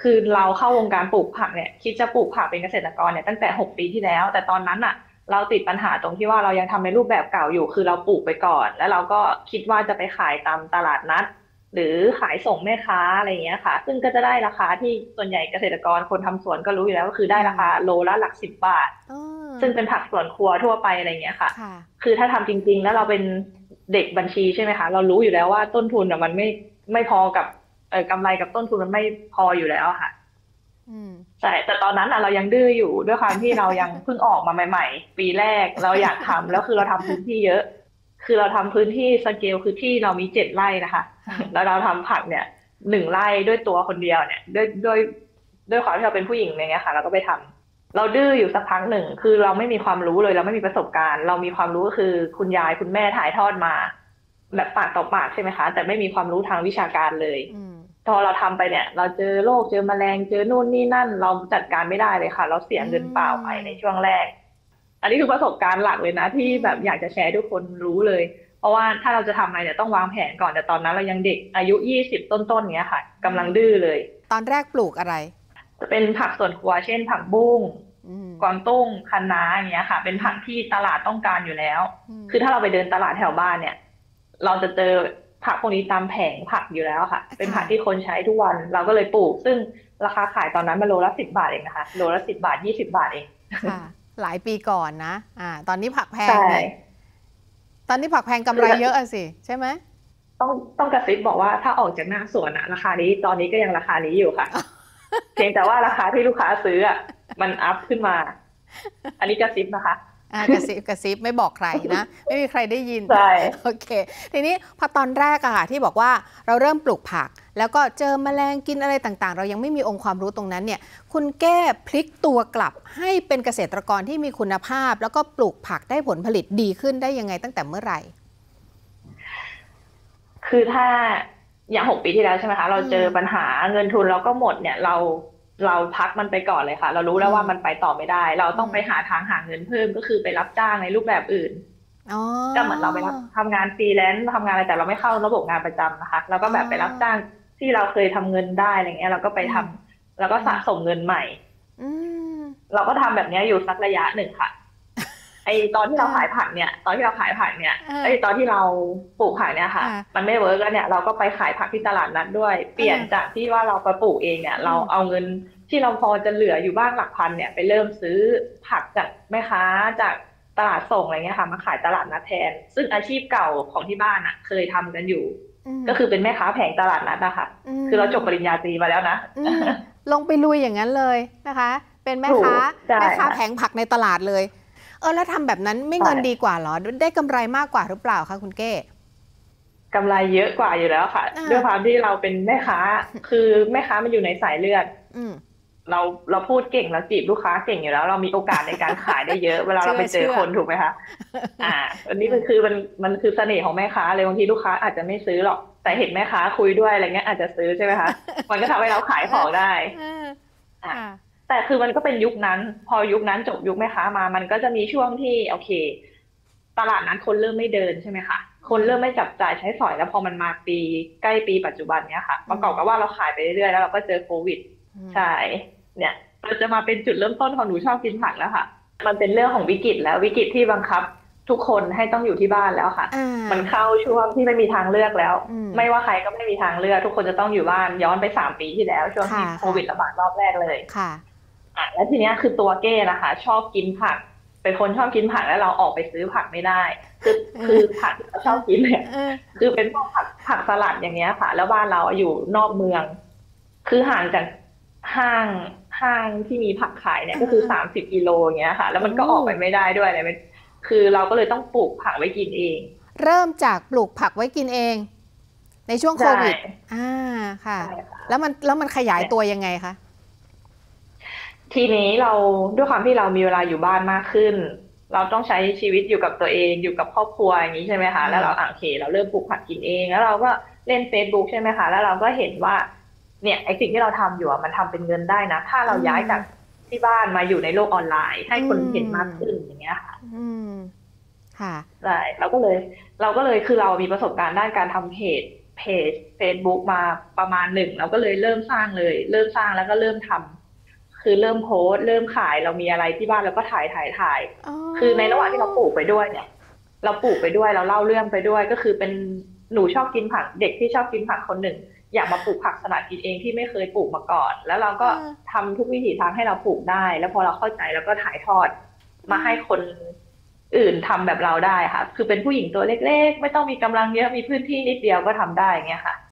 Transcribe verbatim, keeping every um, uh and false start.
คือเราเข้าวงการปลูกผักเนี่ยคิดจะปลูกผักเป็นเกษตรกรเนี่ยตั้งแต่หกปีที่แล้วแต่ตอนนั้นอ่ะเราติดปัญหาตรงที่ว่าเรายังทำในรูปแบบเก่าอยู่คือเราปลูกไปก่อนแล้วเราก็คิดว่าจะไปขายตามตลาดนัดหรือขายส่งแม่ค้าอะไรอย่างเงี้ยค่ะซึ่งก็จะได้ราคาที่ส่วนใหญ่เกษตรกรคนทำสวนก็รู้อยู่แล้วก็คือได้อืมราคาโลละหลักสิบบาทเออซึ่งเป็นผักสวนครัวทั่วไปอะไรเงี้ยค่ะค่ะคือถ้าทำจริงๆแล้วเราเป็นเด็กบัญชีใช่ไหมคะเรารู้อยู่แล้วว่าต้นทุนอ่ะมันไม่ไม่พอกับเออกำไรกับต้นทุนมันไม่พออยู่แล้วอะค่ะอืมใช่แต่ตอนนั้นอ่ะเรายังดื้ออยู่ด้วยความที่เรายังเพิ่งออกมาใหม่ๆปีแรกเราอยากทำแล้วคือเราทำพื้นที่เยอะคือเราทำพื้นที่สเกลคือที่เรามีเจ็ดไร่นะคะค่ะแล้วเราทำผักเนี่ยหนึ่งไร่ด้วยตัวคนเดียวเนี่ยด้วยด้วยด้วยความที่เราเป็นผู้หญิงอะไรเงี้ยค่ะเราก็ไปทำเราดื้ออยู่สักพักหนึ่งคือเราไม่มีความรู้เลยเราไม่มีประสบการณ์เรามีความรู้ก็คือคุณยายคุณแม่ถ่ายทอดมาแบบปากต่อปากใช่ไหมคะแต่ไม่มีความรู้ทางวิชาการเลยอืมพอเราทำไปเนี่ยเราเจอโรคเจอแมลงเจอนู่นนี่นั่นเราจัดการไม่ได้เลยค่ะเราเสียอืเงินเปล่าไปในช่วมงแรกอันนี้คือประสบการณ์หลักเลยนะที่อืแบบอยากมจะแชร์ให้ทุกคนรู้เลยเพราะว่าถ้าเราจะทำอะไรเนี่ยต้องวางแผนก่อนแต่ตอนนั้นเรายังเด็กอายุยี่สิบต้นๆเนี้ยค่ะอืกำลังมดื้อเลยตอนแรกปลูกอะไรจะเป็นผักสวนครัวเช่นผักบุ้งอืมกวางตุ้งคะน้าอย่างเงี้ยค่ะเป็นอืมผักที่ตลาดต้องการอยู่แล้วอืมคือถ้าเราไปเดินตลาดแถวบ้านเนี่ยเราจะเจอผักพวกนี้ตามแผงผักอยู่แล้วค่ะเป็นผัค่ะกที่คนใช้ทุกวันเราก็เลยปลูกซึ่งราคาขายตอนนั้นมันโลละสิบบาทเองนะคะโลละสิบบาทยี่สิบบาทเองค่ะหลายปีก่อนนะอ่าตอนนี้ผักแพใช่งนี่ตอนนี้ผักแพงกำคือไรเยอะอะสิใช่ไหมต้องต้องกระซิบบอกว่าถ้าออกจากหน้าสวนอะราคานี้ตอนนี้ก็ยังราคานี้อยู่ค่ะเพียงแต่ว่าราคาที่ลูกค้าซื้ออะมันอัพขึ้นมาอันนี้กระซิบนะคะอ่ากระซิบกระซิบไม่บอกใครนะไม่มีใครได้ยินใช่โอเคทีนี้พอตอนแรกอะค่ะที่บอกว่าเราเริ่มปลูกผักแล้วก็เจอแมลงกินอะไรต่างๆเรายังไม่มีองค์ความรู้ตรงนั้นเนี่ยคุณแก้พลิกตัวกลับให้เป็นเกษตรกรที่มีคุณภาพแล้วก็ปลูกผักได้ผลผลิตดีขึ้นได้ยังไงตั้งแต่เมื่อไหร่คือถ้าอย่างหกปีที่แล้วใช่ไหมคะเราอืเจอมปัญหาเงินทุนเราก็หมดเนี่ยเราเราพักมันไปก่อนเลยค่ะเรารู้อืมแล้วว่ามันไปต่อไม่ได้เราอืมต้องไปหาทางหาเงินเพิ่มก็คือไปรับจ้างในรูปแบบอื่นอ๋อก็เหมือนเราไปรับทำงานฟรีแลนซ์ทำงานอะไรแต่เราไม่เข้าระบบงานประจำนะคะเราก็อ๋อแบบไปรับจ้างที่เราเคยทำเงินได้อะไรเงี้ยเราก็ไปทอืมำแล้วก็อืมสะสมเงินใหม่อืมเราก็ทำแบบเนี้ยอยู่สักระยะหนึ่งค่ะ ไอตอนที่เราอ่าขายผักเนี่ยตอนที่เราขายผักเนี่ยอ่าไอยตอนที่เราปลูกผักเนี่ยค่ะอ่ามันไม่เวิร์กแล้วเนี่ยเราก็ไปขายผักที่ตลาดนัดด้วยเปลี่ยนอ่าจากที่ว่าเราไปปลูกเองเนี่ยเราอืมเอาเงินที่เราพอจะเหลืออยู่บ้างหลักพันเนี่ยไปเริ่มซื้อผักจากแม่ค้าจากตลาดส่งอะไรเงี้ยค่ะมาขายตลาดนัดแทนซึ่งอาชีพเก่าของที่บ้านอ่ะเคยทำกันอยู่อืมก็คือเป็นแม่ค้าแผงตลาดนัดนะคะอืคือเราจบปริญมญาตรีมาแล้วนะอืมลงไปลุยอย่างนั้นเลยนะคะเป็นแม่ถูค้ากใช่แม่ค้าค่ะแผงผักในตลาดเลยเออแล้วทำแบบนั้นไม่เงินดีใช่กว่าเหรอได้กำไรมากกว่าหรือเปล่าคะคุณเก้กำไรเยอะกว่าอยู่แล้วค่ะอ่าด้วยความที่เราเป็นแม่ค้าคือแม่ค้ามันอยู่ในสายเลือดอืมเราเราพูดเก่งเราจีบลูกค้าเก่งอยู่แล้วเรามีโอกาสในการขายได้เยอะเวลาเราเชื่อไปเจอเชื่อคนถูกไหมคะอ่าอัน นี้เออมันคือมันมันคือเสน่ห์ของแม่ค้าเลยบางทีลูกค้าอาจจะไม่ซื้อหรอกแต่เห็นแม่ค้าคุยด้วยอะไรเงี้ยอาจจะซื้อใช่ไหมคะมันก็ทำให้เราขายเออของได้เอออ่ะค่ะแต่คือมันก็เป็นยุคนั้นพอยุคนั้นจบยุคแม่ค้ามามันก็จะมีช่วงที่โอเคตลาดนั้นคนเริ่มไม่เดินใช่ไหมคะคนอืมเริ่มไม่จับจ่ายใช้สอยแล้วพอมันมาปีใกล้ปีปัจจุบันเนี้ยค่ะปอืมระกอบกับว่าเราขายไปเรื่อยๆแล้วเราก็เจอโควิดอืมใช่เนี่ยเราจะมาเป็นจุดเริ่มต้นของหนูชอบกินผักแล้วค่ะมันเป็นเรื่องของวิกฤตแล้ววิกฤตที่บังคับทุกคนให้ต้องอยู่ที่บ้านแล้วค่ะอ่มันาเข้าช่วงที่ไม่มีทางเลือกแล้วอืมไม่ว่าใครก็ไม่มีทางเลือกทุกคนจะต้องอยู่บ้านย้อนไปสามปีที่แล้วช่วงค่ะที่โคค่ะวิดระบาดรอบแรกเลยค่ะอ่ะแล้วทีเนี้ยคือตัวเก้นะคะชอบกินผักเป็นคนชอบกินผักแล้วเราออกไปซื้อผักไม่ได้คือเออคือผักที่เราเออชอบกินเนี่ยเออคือเป็นพวกผักผักสลัดอย่างเงี้ยค่ะแล้วบ้านเราอยู่นอกเมืองคือห่างจากห้างห้างที่มีผักขายเนี่ยก็คือเออเออสามสิบกิโลอย่างเงี้ยค่ะแล้วโอ้มันก็ออกไปไม่ได้ด้วยอะไรไม่คือเราก็เลยต้องปลูกผักไว้กินเองเริ่มจากปลูกผักไว้กินเองในช่วงโคใช่วิดอ่าค่ะใช่ค่ะแล้วมันแล้วมันขยายเนี่ยตัวยังไงคะทีนี้เราด้วยความที่เรามีเวลาอยู่บ้านมากขึ้นเราต้องใช้ชีวิตอยู่กับตัวเองอยู่กับครอบครัวอย่างนี้ใช่ไหมคะอืมแล้วเราอ่ะโอเคเราเริ่มปลูกผักกินเองแล้วเราก็เล่น เฟซบุ๊ก ใช่ไหมคะแล้วเราก็เห็นว่าเนี่ยไอสิ่งที่เราทำอยู่อะมันทำเป็นเงินได้นะถ้าอืเราย้ายจากมที่บ้านมาอยู่ในโลกออนไลน์ให้อืคนเห็นมากขึ้นมอย่างเงี้ยค่ะอืมค่ะใช่เราก็เลยเราก็เลยคือเรามีประสบการณ์ด้านการทำเพจเพจ Facebook มาประมาณหนึ่งเราก็เลยเริ่มสร้างเลยเริ่มสร้างแล้วก็เริ่มทำคือเริ่มโพสต์เริ่มขายเรามีอะไรที่บ้านเราก็ถ่ายถ่ายถ่ายอ๋อคือในระหว่างที่เราปลูกไปด้วยเนี่ยเราปลูกไปด้วยเราเล่าเรื่องไปด้วยก็คือเป็นหนูชอบกินผักเด็กที่ชอบกินผักคนหนึ่งอยากมาปลูกผักสลัดกินเองที่ไม่เคยปลูกมาก่อนแล้วเราก็เออทำทุกวิถีทางให้เราปลูกได้แล้วพอเราเข้าใจแล้วก็ถ่ายทอดอืมาให้มคนอื่นทำแบบเราได้ค่ะคือเป็นผู้หญิงตัวเล็กๆไม่ต้องมีกำลังเยอะมีพื้นที่นิดเดียวก็ทำได้เงี้ยค่ะ